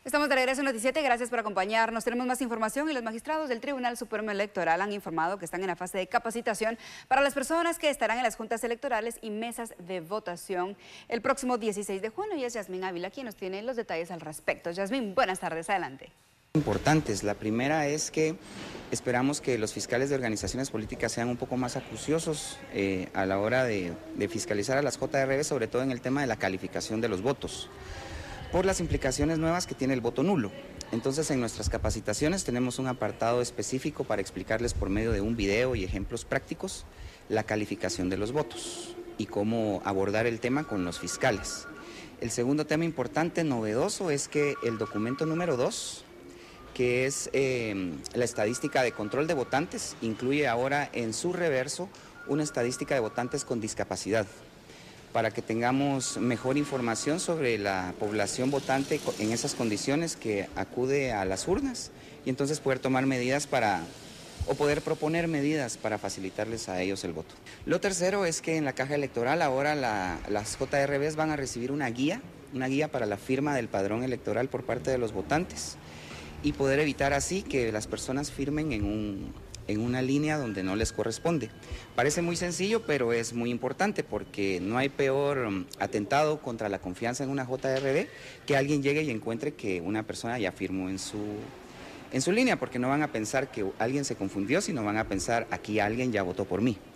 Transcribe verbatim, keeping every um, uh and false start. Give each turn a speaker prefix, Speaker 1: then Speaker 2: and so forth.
Speaker 1: Estamos de regreso en Noticiete, gracias por acompañarnos. Tenemos más información y los magistrados del Tribunal Supremo Electoral han informado que están en la fase de capacitación para las personas que estarán en las juntas electorales y mesas de votación el próximo dieciséis de junio. Y es Yasmín Ávila quien nos tiene los detalles al respecto. Yasmín, buenas tardes, adelante.
Speaker 2: Importantes. La primera es que esperamos que los fiscales de organizaciones políticas sean un poco más acuciosos eh, a la hora de, de fiscalizar a las J R B, sobre todo en el tema de la calificación de los votos, por las implicaciones nuevas que tiene el voto nulo. Entonces, en nuestras capacitaciones tenemos un apartado específico para explicarles por medio de un video y ejemplos prácticos la calificación de los votos y cómo abordar el tema con los fiscales. El segundo tema importante, novedoso, es que el documento número dos, que es eh, la estadística de control de votantes, incluye ahora en su reverso una estadística de votantes con discapacidad, para que tengamos mejor información sobre la población votante en esas condiciones que acude a las urnas y entonces poder tomar medidas para, o poder proponer medidas para facilitarles a ellos el voto. Lo tercero es que en la caja electoral ahora la, las J R Bs van a recibir una guía, una guía para la firma del padrón electoral por parte de los votantes y poder evitar así que las personas firmen en un... en una línea donde no les corresponde. Parece muy sencillo, pero es muy importante porque no hay peor atentado contra la confianza en una J R B que alguien llegue y encuentre que una persona ya firmó en su, en su línea, porque no van a pensar que alguien se confundió, sino van a pensar aquí alguien ya votó por mí.